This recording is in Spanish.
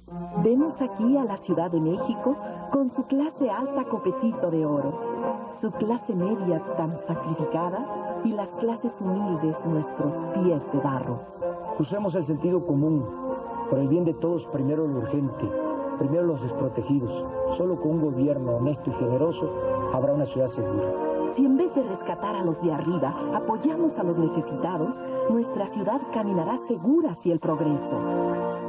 Vemos aquí a la Ciudad de México con su clase alta copetito de oro, su clase media tan sacrificada y las clases humildes nuestros pies de barro. Usemos el sentido común. Por el bien de todos, primero lo urgente, primero los desprotegidos. Solo con un gobierno honesto y generoso habrá una ciudad segura. Si en vez de rescatar a los de arriba, apoyamos a los necesitados, nuestra ciudad caminará segura hacia el progreso.